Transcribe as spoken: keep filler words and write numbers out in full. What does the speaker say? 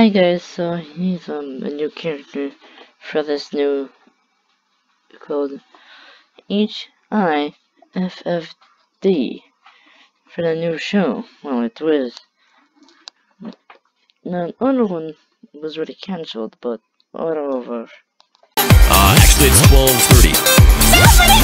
Hi guys, so he's um, a new character for this new called H I F F D for the new show. Well, it was. The other one was already cancelled, but whatever. Uh, actually it's twelve thirty.